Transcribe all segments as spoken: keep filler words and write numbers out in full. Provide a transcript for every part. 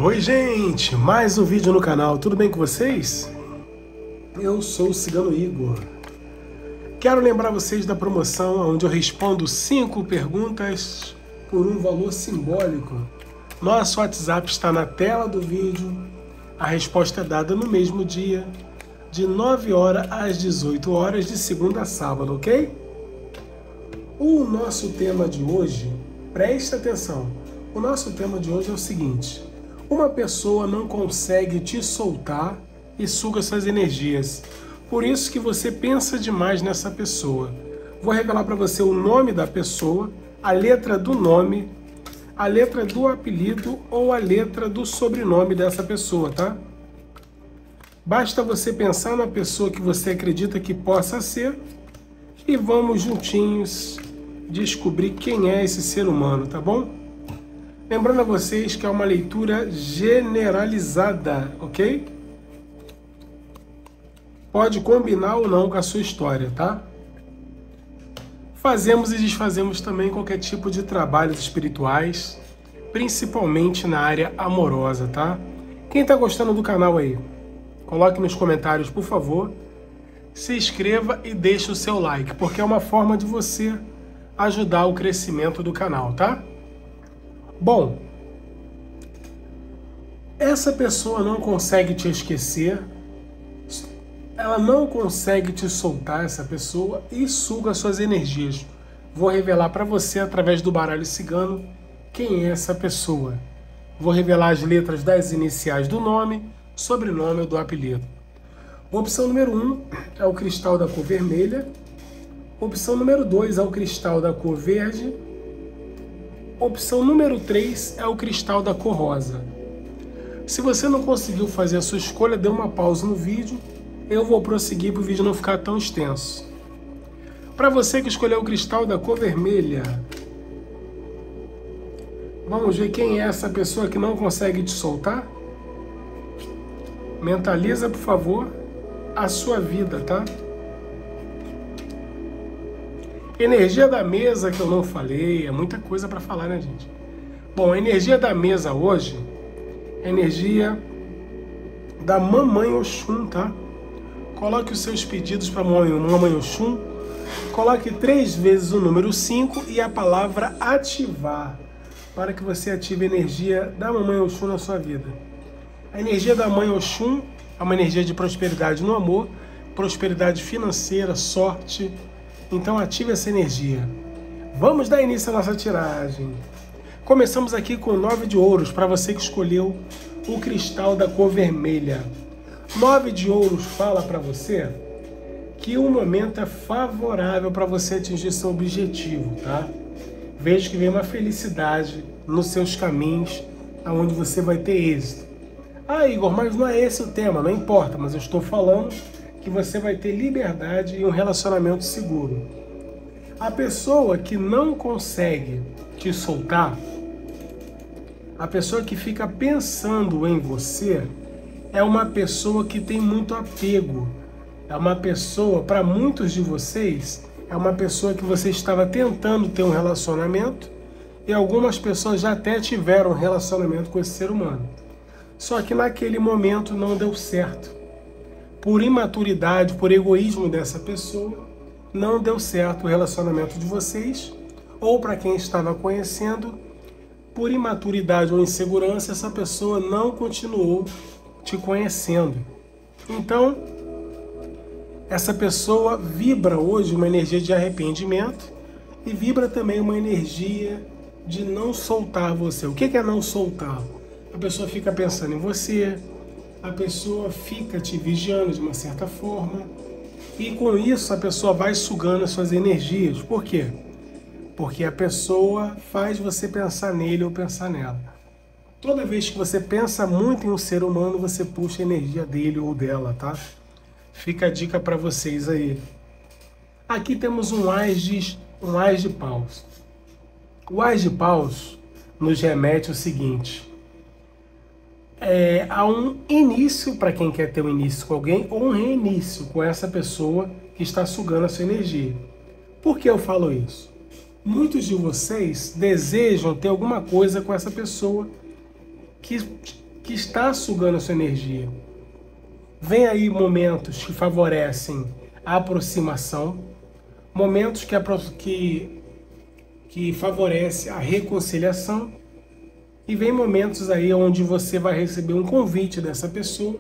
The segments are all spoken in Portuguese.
Oi gente, mais um vídeo no canal, tudo bem com vocês? Eu sou o Cigano Igor. Quero lembrar vocês da promoção onde eu respondo cinco perguntas por um valor simbólico. Nosso WhatsApp está na tela do vídeo, a resposta é dada no mesmo dia, de nove horas às dezoito horas, de segunda a sábado, ok? O nosso tema de hoje, preste atenção, o nosso tema de hoje é o seguinte: uma pessoa não consegue te soltar e suga suas energias. Por isso que você pensa demais nessa pessoa. Vou revelar para você o nome da pessoa, a letra do nome, a letra do apelido ou a letra do sobrenome dessa pessoa, tá? Basta você pensar na pessoa que você acredita que possa ser e vamos juntinhos descobrir quem é esse ser humano, tá bom? Lembrando a vocês que é uma leitura generalizada, ok? Pode combinar ou não com a sua história, tá? Fazemos e desfazemos também qualquer tipo de trabalhos espirituais, principalmente na área amorosa, tá? Quem tá gostando do canal aí, coloque nos comentários, por favor. Se inscreva e deixe o seu like, porque é uma forma de você ajudar o crescimento do canal, tá? Bom, essa pessoa não consegue te esquecer, ela não consegue te soltar, essa pessoa, e suga suas energias. Vou revelar para você, através do baralho cigano, quem é essa pessoa. Vou revelar as letras das iniciais do nome, sobrenome ou do apelido. Opção número um é o cristal da cor vermelha. Opção número dois é o cristal da cor verde. Opção número três é o cristal da cor rosa. Se você não conseguiu fazer a sua escolha, dê uma pausa no vídeo. Eu vou prosseguir para o vídeo não ficar tão extenso. Para você que escolheu o cristal da cor vermelha, vamos ver quem é essa pessoa que não consegue te soltar? Mentaliza, por favor, a sua vida, tá? Energia da mesa que eu não falei, é muita coisa para falar, né, gente? Bom, a energia da mesa hoje é a energia da Mamãe Oxum, tá? Coloque os seus pedidos para Mamãe Oxum, coloque três vezes o número cinco e a palavra ativar, para que você ative a energia da Mamãe Oxum na sua vida. A energia da Mãe Oxum é uma energia de prosperidade no amor, prosperidade financeira, sorte. Então ative essa energia. Vamos dar início à nossa tiragem. Começamos aqui com nove de ouros, para você que escolheu o cristal da cor vermelha. Nove de ouros fala para você que o momento é favorável para você atingir seu objetivo, tá? Vejo que vem uma felicidade nos seus caminhos, aonde você vai ter êxito. Ah, Igor, mas não é esse o tema, não importa, mas eu estou falando que você vai ter liberdade e um relacionamento seguro. A pessoa que não consegue te soltar, a pessoa que fica pensando em você, é uma pessoa que tem muito apego. É uma pessoa, para muitos de vocês, é uma pessoa que você estava tentando ter um relacionamento e algumas pessoas já até tiveram um relacionamento com esse ser humano. Só que naquele momento não deu certo. Por imaturidade, por egoísmo dessa pessoa, não deu certo o relacionamento de vocês, ou para quem estava conhecendo, por imaturidade ou insegurança, essa pessoa não continuou te conhecendo. Então, essa pessoa vibra hoje uma energia de arrependimento e vibra também uma energia de não soltar você. O que é não soltar? A pessoa fica pensando em você, a pessoa fica te vigiando de uma certa forma e com isso a pessoa vai sugando as suas energias. Por quê? Porque a pessoa faz você pensar nele ou pensar nela. Toda vez que você pensa muito em um ser humano, você puxa a energia dele ou dela, tá? Fica a dica para vocês aí. Aqui temos um ás de, um ás de paus. O ás de paus nos remete ao seguinte: É, há um início para quem quer ter um início com alguém ou um reinício com essa pessoa que está sugando a sua energia. Por que eu falo isso? Muitos de vocês desejam ter alguma coisa com essa pessoa que que está sugando a sua energia. Vem aí momentos que favorecem a aproximação, momentos que, que, que favorecem a reconciliação, e vem momentos aí onde você vai receber um convite dessa pessoa,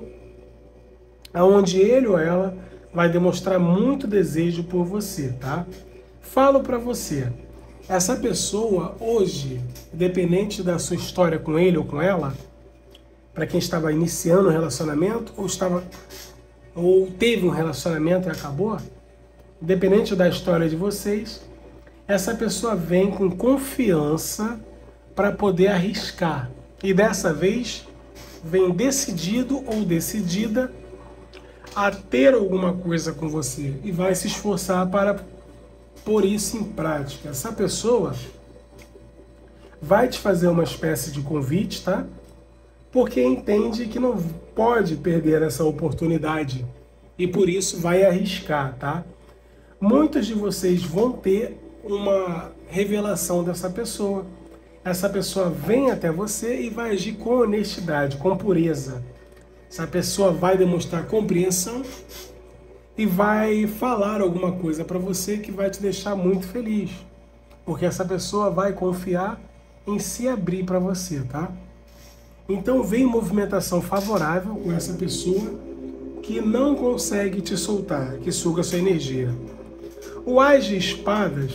onde ele ou ela vai demonstrar muito desejo por você, tá? Falo para você, essa pessoa hoje, independente da sua história com ele ou com ela, para quem estava iniciando um relacionamento ou estava ou teve um relacionamento e acabou, independente da história de vocês, essa pessoa vem com confiança para poder arriscar. E dessa vez vem decidido ou decidida a ter alguma coisa com você e vai se esforçar para pôr isso em prática. Essa pessoa vai te fazer uma espécie de convite, tá? Porque entende que não pode perder essa oportunidade e por isso vai arriscar, tá? Muitos de vocês vão ter uma revelação dessa pessoa. Essa pessoa vem até você e vai agir com honestidade, com pureza. Essa pessoa vai demonstrar compreensão e vai falar alguma coisa para você que vai te deixar muito feliz. Porque essa pessoa vai confiar em se abrir para você, tá? Então vem movimentação favorável com essa pessoa que não consegue te soltar, que suga sua energia. O As de Espadas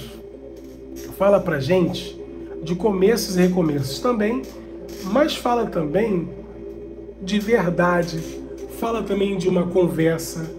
fala pra gente de começos e recomeços também, mas fala também de verdade, fala também de uma conversa,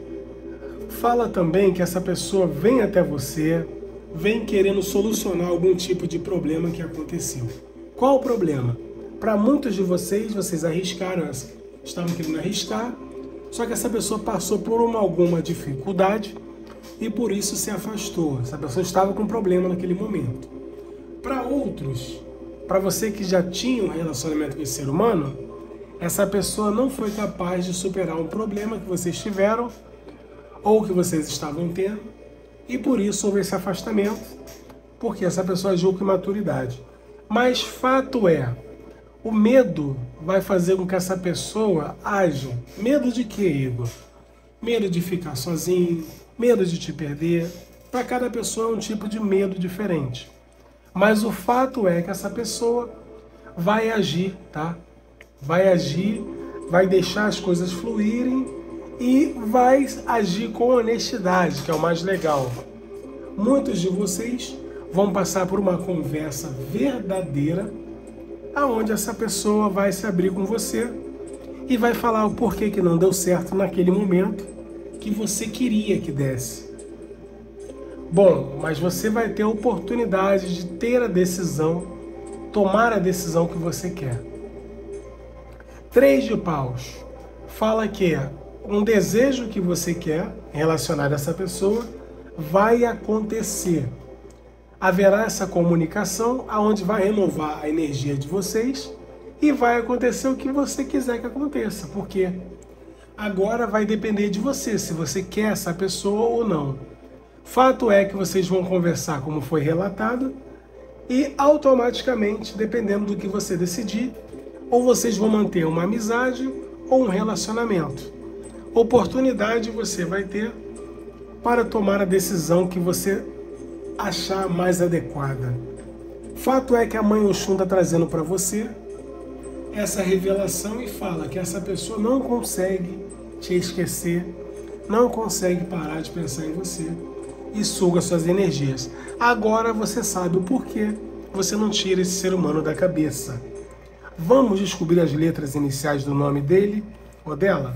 fala também que essa pessoa vem até você, vem querendo solucionar algum tipo de problema que aconteceu. Qual o problema? Para muitos de vocês, vocês arriscaram, estavam querendo arriscar, só que essa pessoa passou por uma, alguma dificuldade e por isso se afastou. Essa pessoa estava com problema naquele momento. Para outros, para você que já tinha um relacionamento com esse ser humano, essa pessoa não foi capaz de superar um problema que vocês tiveram ou que vocês estavam tendo e por isso houve esse afastamento, porque essa pessoa agiu com imaturidade. Mas fato é, o medo vai fazer com que essa pessoa aja. Medo de quê, Igor? Medo de ficar sozinho, medo de te perder. Para cada pessoa é um tipo de medo diferente. Mas o fato é que essa pessoa vai agir, tá? Vai agir, vai deixar as coisas fluírem e vai agir com honestidade, que é o mais legal. Muitos de vocês vão passar por uma conversa verdadeira, aonde essa pessoa vai se abrir com você e vai falar o porquê que não deu certo naquele momento que você queria que desse. Bom, mas você vai ter a oportunidade de ter a decisão, tomar a decisão que você quer. Três de paus fala que um desejo que você quer relacionado a essa pessoa vai acontecer. Haverá essa comunicação aonde vai renovar a energia de vocês e vai acontecer o que você quiser que aconteça, porque agora vai depender de você, se você quer essa pessoa ou não. Fato é que vocês vão conversar como foi relatado e automaticamente, dependendo do que você decidir, ou vocês vão manter uma amizade ou um relacionamento. Oportunidade você vai ter para tomar a decisão que você achar mais adequada. Fato é que a Mãe Oxum está trazendo para você essa revelação e fala que essa pessoa não consegue te esquecer, não consegue parar de pensar em você e suga suas energias. Agora você sabe o porquê você não tira esse ser humano da cabeça. Vamos descobrir as letras iniciais do nome dele ou dela?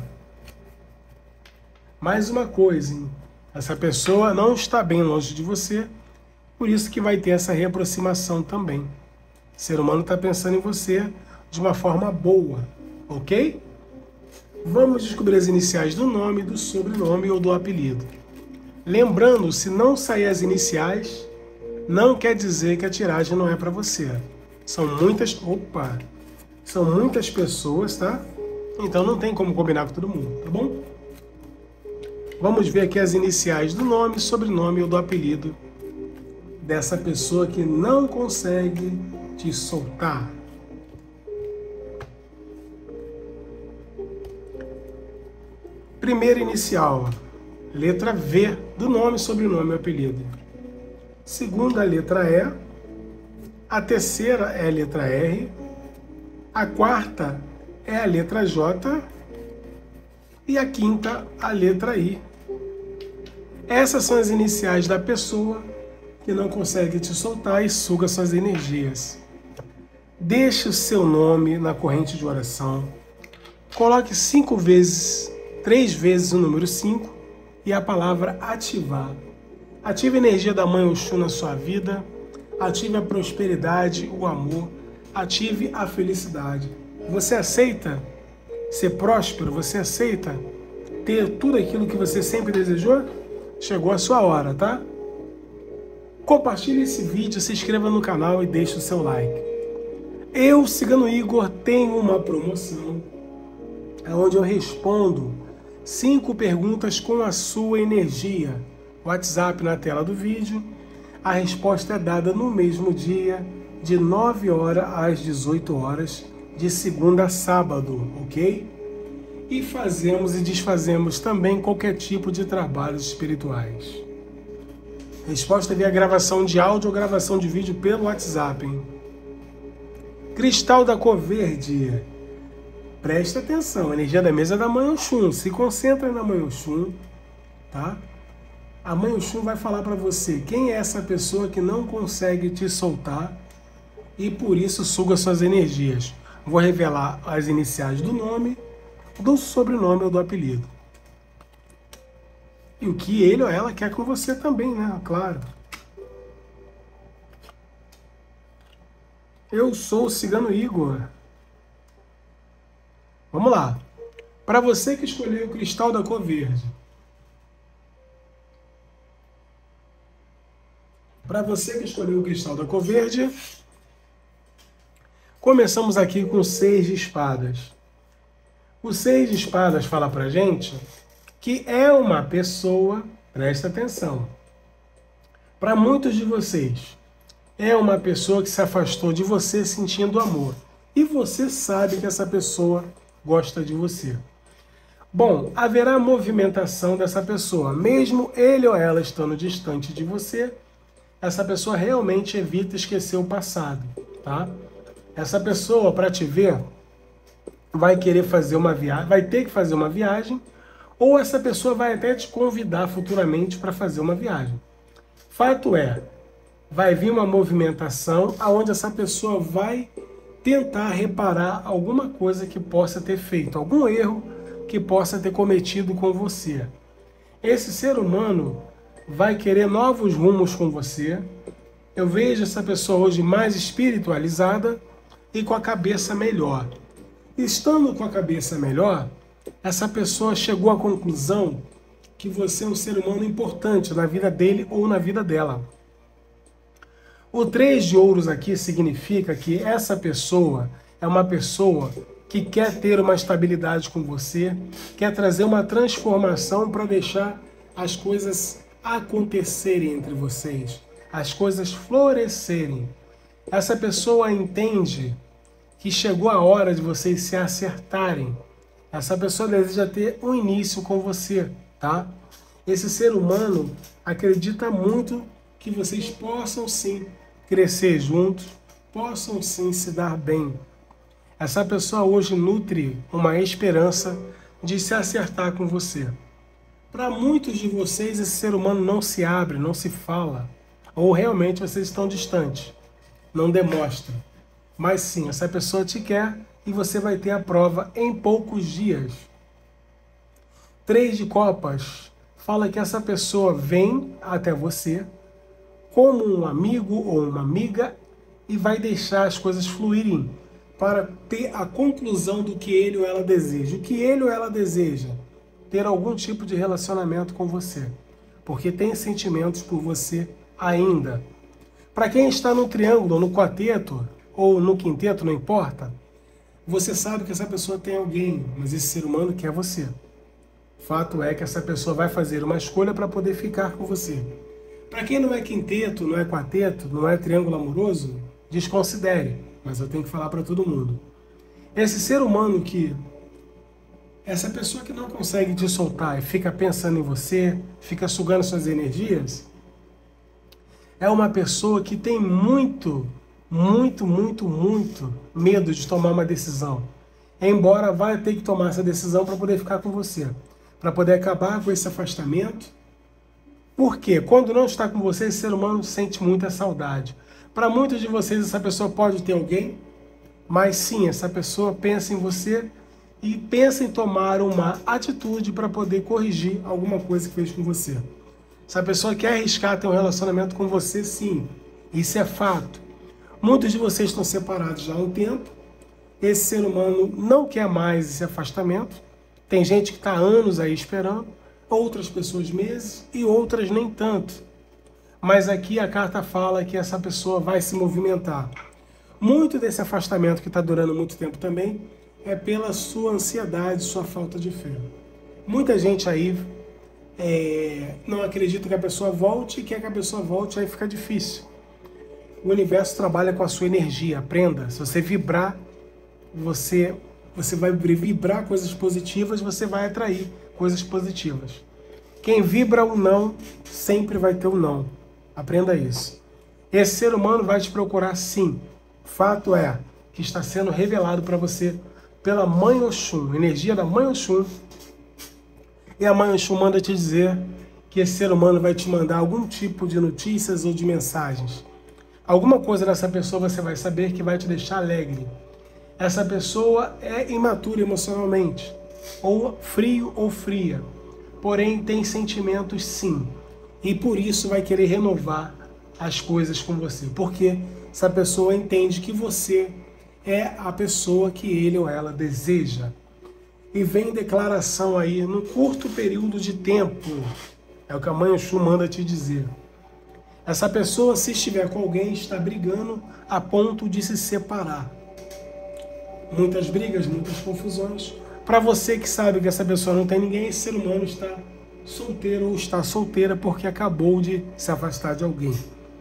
Mais uma coisa, hein? Essa pessoa não está bem longe de você, por isso que vai ter essa reaproximação também. O ser humano está pensando em você de uma forma boa, ok? Vamos descobrir as iniciais do nome, do sobrenome ou do apelido. Lembrando, se não sair as iniciais, não quer dizer que a tiragem não é para você. São muitas... Opa! São muitas pessoas, tá? Então não tem como combinar com todo mundo, tá bom? Vamos ver aqui as iniciais do nome, sobrenome ou do apelido dessa pessoa que não consegue te soltar. Primeira inicial, letra V, do nome, sobrenome e apelido. Segunda, letra E. A terceira é a letra R. A quarta é a letra J. E a quinta, a letra I. Essas são as iniciais da pessoa que não consegue te soltar e suga suas energias. Deixe o seu nome na corrente de oração. Coloque cinco vezes, três vezes o número cinco e a palavra ativar. Ative a energia da Mãe Oxum na sua vida. Ative a prosperidade, o amor. Ative a felicidade. Você aceita ser próspero? Você aceita ter tudo aquilo que você sempre desejou? Chegou a sua hora, tá? Compartilhe esse vídeo, se inscreva no canal e deixe o seu like. Eu, Cigano Igor, tenho uma promoção onde eu respondo cinco perguntas com a sua energia. WhatsApp na tela do vídeo. A resposta é dada no mesmo dia, de nove horas às dezoito horas, de segunda a sábado, ok? E fazemos e desfazemos também qualquer tipo de trabalhos espirituais. Resposta via gravação de áudio ou gravação de vídeo pelo WhatsApp, hein? Cristal da cor verde. Presta atenção, energia da mesa da Mãe Oxum. Se concentra na Mãe Oxum, tá? A Mãe Oxum vai falar para você quem é essa pessoa que não consegue te soltar e por isso suga suas energias. Vou revelar as iniciais do nome, do sobrenome ou do apelido. E o que ele ou ela quer com você também, né? Claro. Eu sou o Cigano Igor. Vamos lá. Para você que escolheu o cristal da cor verde. Para você que escolheu o cristal da cor verde, começamos aqui com o seis de espadas. O seis de espadas fala pra gente que é uma pessoa, presta atenção, para muitos de vocês, é uma pessoa que se afastou de você sentindo amor. E você sabe que essa pessoa gosta de você. Bom, haverá movimentação dessa pessoa, mesmo ele ou ela estando distante de você, essa pessoa realmente evita esquecer o passado, tá? Essa pessoa, para te ver, vai querer fazer uma viagem, vai ter que fazer uma viagem, ou essa pessoa vai até te convidar futuramente para fazer uma viagem. Fato é, vai vir uma movimentação aonde essa pessoa vai tentar reparar alguma coisa que possa ter feito, algum erro que possa ter cometido com você. Esse ser humano vai querer novos rumos com você. Eu vejo essa pessoa hoje mais espiritualizada e com a cabeça melhor. Estando com a cabeça melhor, essa pessoa chegou à conclusão que você é um ser humano importante na vida dele ou na vida dela. O três de ouros aqui significa que essa pessoa é uma pessoa que quer ter uma estabilidade com você, quer trazer uma transformação para deixar as coisas acontecerem entre vocês, as coisas florescerem. Essa pessoa entende que chegou a hora de vocês se acertarem. Essa pessoa deseja ter um início com você, tá? Esse ser humano acredita muito que vocês possam sim crescer juntos, possam sim se dar bem. Essa pessoa hoje nutre uma esperança de se acertar com você. Para muitos de vocês, esse ser humano não se abre, não se fala, ou realmente vocês estão distantes, não demonstra. Mas sim, essa pessoa te quer e você vai ter a prova em poucos dias. Três de copas fala que essa pessoa vem até você como um amigo ou uma amiga e vai deixar as coisas fluírem para ter a conclusão do que ele ou ela deseja. O que ele ou ela deseja? Ter algum tipo de relacionamento com você, porque tem sentimentos por você ainda. Para quem está no triângulo, no quarteto ou no quinteto, não importa, você sabe que essa pessoa tem alguém, mas esse ser humano quer você. Fato é que essa pessoa vai fazer uma escolha para poder ficar com você. Para quem não é quinteto, não é quarteto, não é triângulo amoroso, desconsidere, mas eu tenho que falar para todo mundo. Esse ser humano que Essa pessoa que não consegue te soltar e fica pensando em você, fica sugando suas energias, é uma pessoa que tem muito, muito, muito, muito medo de tomar uma decisão. Embora vai ter que tomar essa decisão para poder ficar com você, para poder acabar com esse afastamento. Porque quando não está com você, esse ser humano sente muita saudade. Para muitos de vocês, essa pessoa pode ter alguém, mas sim, essa pessoa pensa em você e pensa em tomar uma atitude para poder corrigir alguma coisa que fez com você. Essa pessoa quer arriscar ter um relacionamento com você, sim. Isso é fato. Muitos de vocês estão separados já há um tempo. Esse ser humano não quer mais esse afastamento. Tem gente que está há anos aí esperando, outras pessoas meses e outras nem tanto. Mas aqui a carta fala que essa pessoa vai se movimentar. Muito desse afastamento que está durando muito tempo também é pela sua ansiedade, sua falta de fé. Muita gente aí é, não acredita que a pessoa volte e quer que a pessoa volte, aí fica difícil. O universo trabalha com a sua energia, aprenda. Se você vibrar, você, você vai vibrar coisas positivas, você vai atrair coisas positivas. Quem vibra o não, sempre vai ter o não. Aprenda isso. Esse ser humano vai te procurar sim. Fato é que está sendo revelado para você pela Mãe Oxum, energia da Mãe Oxum. E a Mãe Oxum manda te dizer que esse ser humano vai te mandar algum tipo de notícias ou de mensagens. Alguma coisa dessa pessoa você vai saber que vai te deixar alegre. Essa pessoa é imatura emocionalmente, ou frio ou fria, porém tem sentimentos sim. E por isso vai querer renovar as coisas com você. Porque essa pessoa entende que você é a pessoa que ele ou ela deseja. E vem declaração aí, num curto período de tempo. É o que a Mãe Oxum manda te dizer. Essa pessoa, se estiver com alguém, está brigando a ponto de se separar. Muitas brigas, muitas confusões. Para você que sabe que essa pessoa não tem ninguém, esse ser humano está solteiro ou está solteira porque acabou de se afastar de alguém.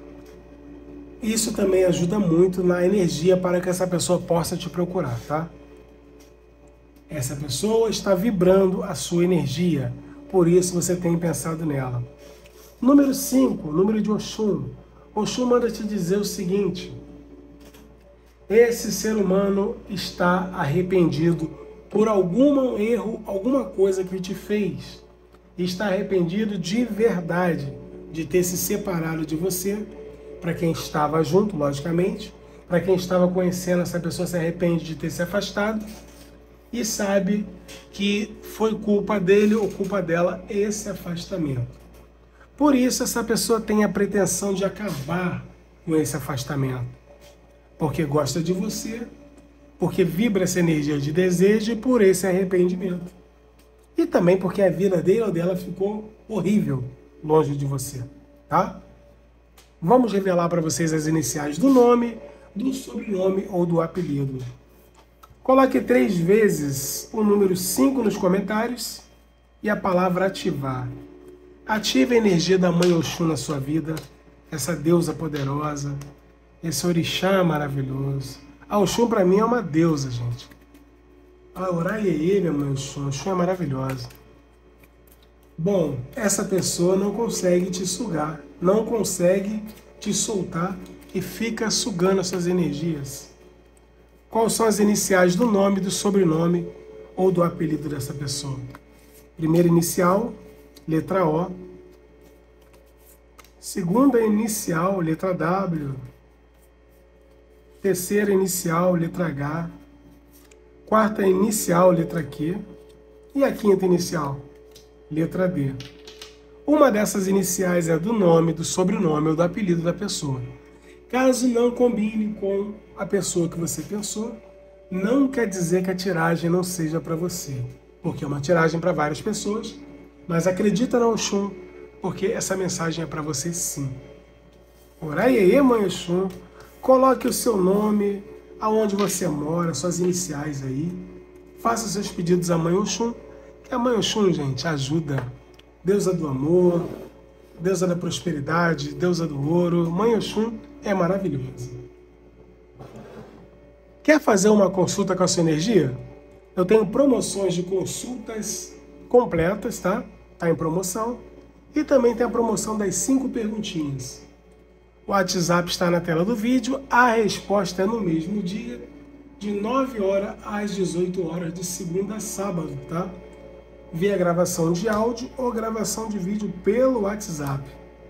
Isso também ajuda muito na energia para que essa pessoa possa te procurar, tá? Essa pessoa está vibrando a sua energia, por isso você tem pensado nela. Número cinco, número de Oxum. Oxum manda te dizer o seguinte: esse ser humano está arrependido por algum erro, alguma coisa que te fez. Está arrependido de verdade de ter se separado de você. Para quem estava junto, logicamente. Para quem estava conhecendo, essa pessoa se arrepende de ter se afastado. E sabe que foi culpa dele ou culpa dela esse afastamento. Por isso essa pessoa tem a pretensão de acabar com esse afastamento. Porque gosta de você, porque vibra essa energia de desejo e por esse arrependimento. E também porque a vida dele ou dela ficou horrível longe de você, tá? Vamos revelar para vocês as iniciais do nome, do sobrenome ou do apelido. Coloque três vezes o número cinco nos comentários e a palavra ativar. Ative a energia da Mãe Oxum na sua vida, essa deusa poderosa, esse orixá maravilhoso. A Oxum para mim é uma deusa, gente. A Oraiê, minha Mãe Oxum, a Oxum é maravilhosa. Bom, essa pessoa não consegue te sugar, não consegue te soltar e fica sugando as suas energias. Quais são as iniciais do nome, do sobrenome ou do apelido dessa pessoa? Primeira inicial, letra O. Segunda inicial, letra W. Terceira inicial, letra H. Quarta inicial, letra Q. E a quinta inicial, letra D. Uma dessas iniciais é do nome, do sobrenome ou do apelido da pessoa. Caso não combine com a pessoa que você pensou, não quer dizer que a tiragem não seja para você. Porque é uma tiragem para várias pessoas, mas acredita na Oxum, porque essa mensagem é para você sim. Oraiê, Mãe Oxum, coloque o seu nome, aonde você mora, suas iniciais aí. Faça seus pedidos à Mãe Oxum, que a Mãe Oxum, gente, ajuda. Deusa do amor, deusa da prosperidade, deusa do ouro. Mãe Oxum é maravilhosa. Quer fazer uma consulta com a sua energia? Eu tenho promoções de consultas completas, tá? Tá em promoção. E também tem a promoção das cinco perguntinhas. O WhatsApp está na tela do vídeo. A resposta é no mesmo dia, de nove horas às dezoito horas, de segunda a sábado, tá? Via gravação de áudio ou gravação de vídeo pelo WhatsApp.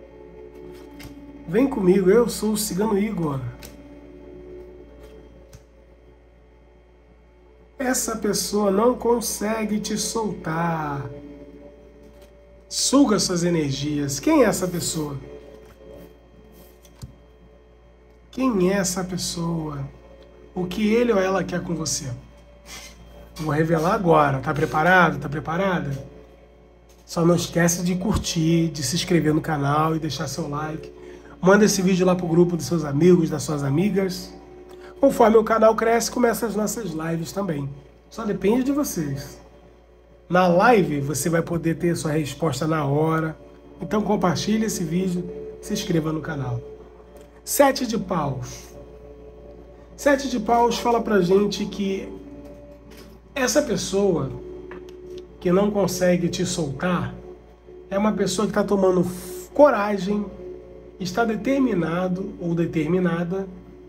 Vem comigo, eu sou o Cigano Igor. Essa pessoa não consegue te soltar. Suga suas energias. Quem é essa pessoa? Quem é essa pessoa? O que ele ou ela quer com você? Vou revelar agora. Tá preparado? Tá preparada? Só não esquece de curtir, de se inscrever no canal e deixar seu like. Manda esse vídeo lá pro grupo dos seus amigos, das suas amigas. Conforme o canal cresce, começam as nossas lives também. Só depende de vocês. Na live, você vai poder ter sua resposta na hora. Então compartilhe esse vídeo, se inscreva no canal. Sete de paus. Sete de paus fala pra gente que essa pessoa que não consegue te soltar é uma pessoa que está tomando coragem, está determinado ou determinada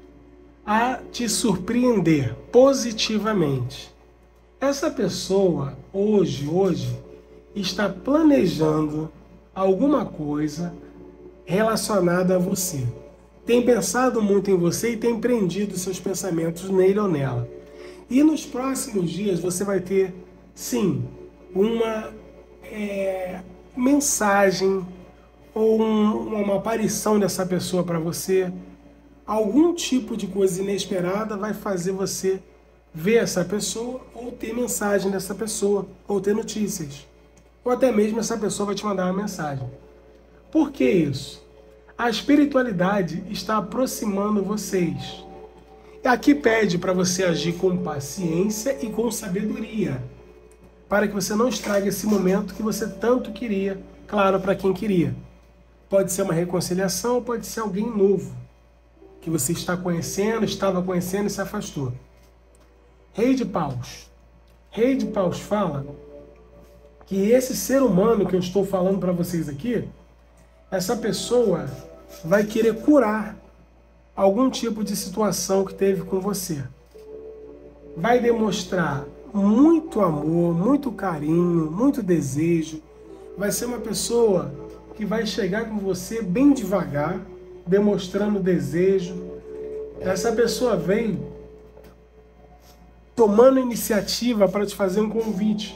a te surpreender positivamente. Essa pessoa hoje, hoje, está planejando alguma coisa relacionada a você. Tem pensado muito em você e tem prendido seus pensamentos nele ou nela. E nos próximos dias você vai ter, sim, uma é, mensagem ou um, uma aparição dessa pessoa para você. Algum tipo de coisa inesperada vai fazer você ver essa pessoa ou ter mensagem dessa pessoa, ou ter notícias. Ou até mesmo essa pessoa vai te mandar uma mensagem. Por que isso? A espiritualidade está aproximando vocês. E aqui pede para você agir com paciência e com sabedoria, para que você não estrague esse momento que você tanto queria, claro, para quem queria. Pode ser uma reconciliação, pode ser alguém novo, que você está conhecendo, estava conhecendo e se afastou. Rei de paus. Rei de paus fala que esse ser humano que eu estou falando para vocês aqui, essa pessoa vai querer curar algum tipo de situação que teve com você. Vai demonstrar muito amor, muito carinho, muito desejo. Vai ser uma pessoa que vai chegar com você bem devagar, demonstrando desejo. Essa pessoa vem tomando iniciativa para te fazer um convite.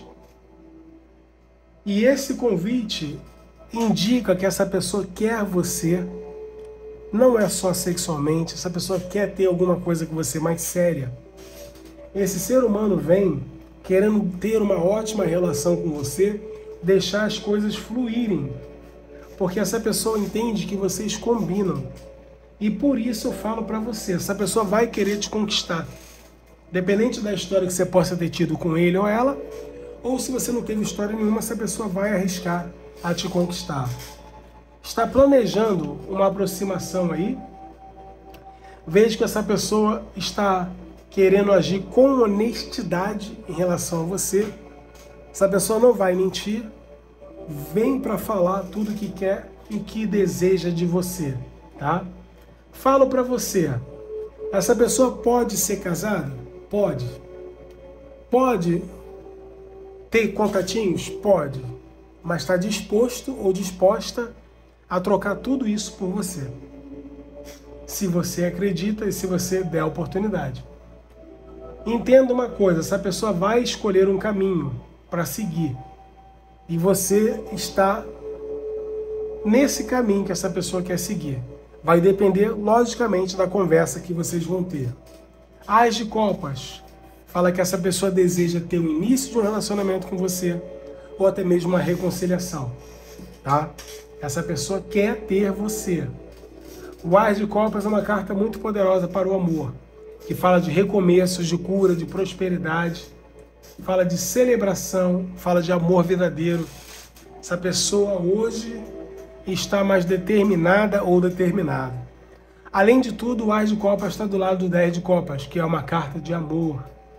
E esse convite indica que essa pessoa quer você, não é só sexualmente, essa pessoa quer ter alguma coisa com você mais séria. Esse ser humano vem querendo ter uma ótima relação com você, deixar as coisas fluírem, porque essa pessoa entende que vocês combinam. E por isso eu falo para você, essa pessoa vai querer te conquistar. Dependente da história que você possa ter tido com ele ou ela, ou se você não teve história nenhuma, essa pessoa vai arriscar a te conquistar. Está planejando uma aproximação aí. Veja que essa pessoa está querendo agir com honestidade em relação a você. Essa pessoa não vai mentir. Vem para falar tudo que quer e que deseja de você, tá? Falo para você, essa pessoa pode ser casada? Pode. Pode ter contatinhos? Pode. Mas está disposto ou disposta a trocar tudo isso por você. Se você acredita e se você der a oportunidade. Entenda uma coisa, essa pessoa vai escolher um caminho para seguir. E você está nesse caminho que essa pessoa quer seguir. Vai depender, logicamente, da conversa que vocês vão ter. As de copas fala que essa pessoa deseja ter o início de um relacionamento com você ou até mesmo uma reconciliação, tá? Essa pessoa quer ter você. O As de Copas é uma carta muito poderosa para o amor, que fala de recomeços, de cura, de prosperidade, fala de celebração, fala de amor verdadeiro. Essa pessoa hoje está mais determinada ou determinado. Além de tudo, o As de Copas está do lado do dez de Copas, que é uma carta de amor.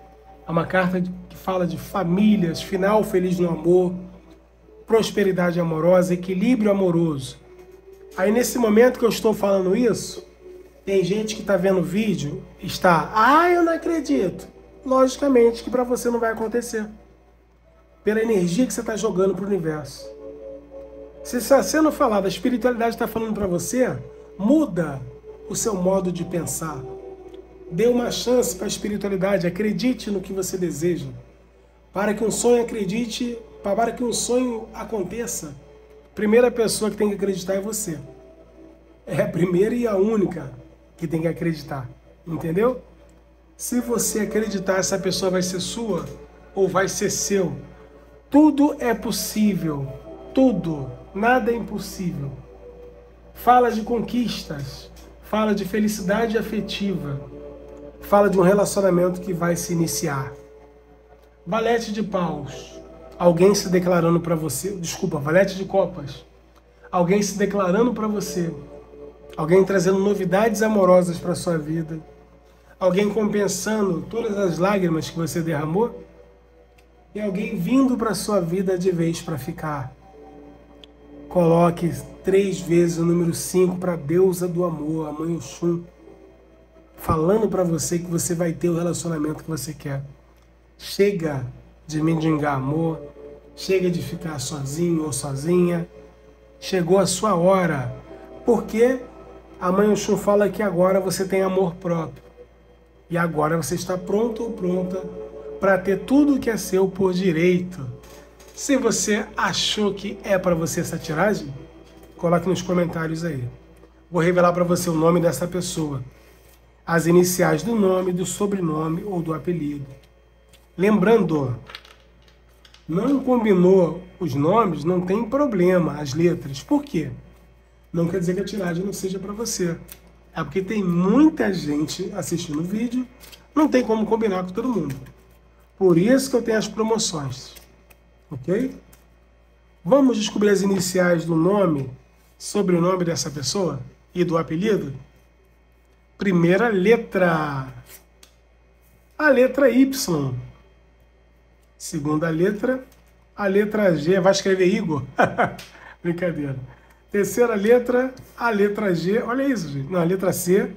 É uma carta que fala de famílias, final feliz no amor, prosperidade amorosa, equilíbrio amoroso. Aí nesse momento que eu estou falando isso, tem gente que está vendo o vídeo e está, ah, eu não acredito. Logicamente que para você não vai acontecer. Pela energia que você está jogando para o universo. Se você não falar, a espiritualidade está falando para você, muda o seu modo de pensar. Dê uma chance para a espiritualidade, acredite no que você deseja. Para que um sonho acredite, para que um sonho aconteça, a primeira pessoa que tem que acreditar é você. É a primeira e a única que tem que acreditar, entendeu? Se você acreditar, essa pessoa vai ser sua ou vai ser seu. Tudo é possível, tudo, nada é impossível. Fala de conquistas, fala de felicidade afetiva, fala de um relacionamento que vai se iniciar. Valete de paus, alguém se declarando para você, desculpa, valete de copas, alguém se declarando para você, alguém trazendo novidades amorosas para sua vida, alguém compensando todas as lágrimas que você derramou, e alguém vindo para sua vida de vez para ficar. Coloque três vezes o número cinco para a deusa do amor, a Mãe Oxum, falando para você que você vai ter o relacionamento que você quer. Chega de mendigar amor, chega de ficar sozinho ou sozinha. Chegou a sua hora, porque a Mãe Oxum fala que agora você tem amor próprio. E agora você está pronto ou pronta para ter tudo que é seu por direito. Se você achou que é para você essa tiragem, coloque nos comentários aí. Vou revelar para você o nome dessa pessoa, as iniciais do nome, do sobrenome ou do apelido. Lembrando, não combinou os nomes, não tem problema, as letras. Por quê? Não quer dizer que a tiragem não seja para você. É porque tem muita gente assistindo o vídeo, não tem como combinar com todo mundo. Por isso que eu tenho as promoções, ok? Vamos descobrir as iniciais do nome, sobrenome dessa pessoa e do apelido? Primeira letra, a letra Y. Segunda letra, a letra G. Vai escrever Igor? Brincadeira. Terceira letra, a letra G. Olha isso, gente. Não, a letra C.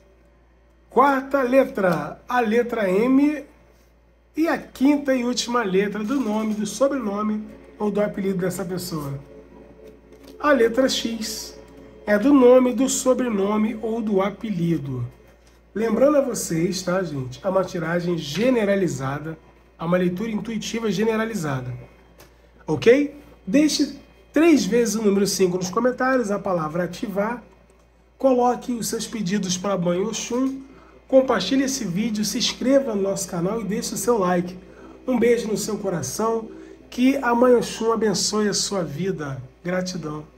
Quarta letra, a letra M. E a quinta e última letra do nome, do sobrenome ou do apelido dessa pessoa. A letra X é do nome, do sobrenome ou do apelido. Lembrando a vocês, tá, gente? É uma tiragem generalizada, é uma leitura intuitiva generalizada. Ok? Deixe três vezes o número cinco nos comentários, a palavra ativar. Coloque os seus pedidos para a Mãe Oxum. Compartilhe esse vídeo, se inscreva no nosso canal e deixe o seu like. Um beijo no seu coração. Que a Mãe Oxum abençoe a sua vida. Gratidão.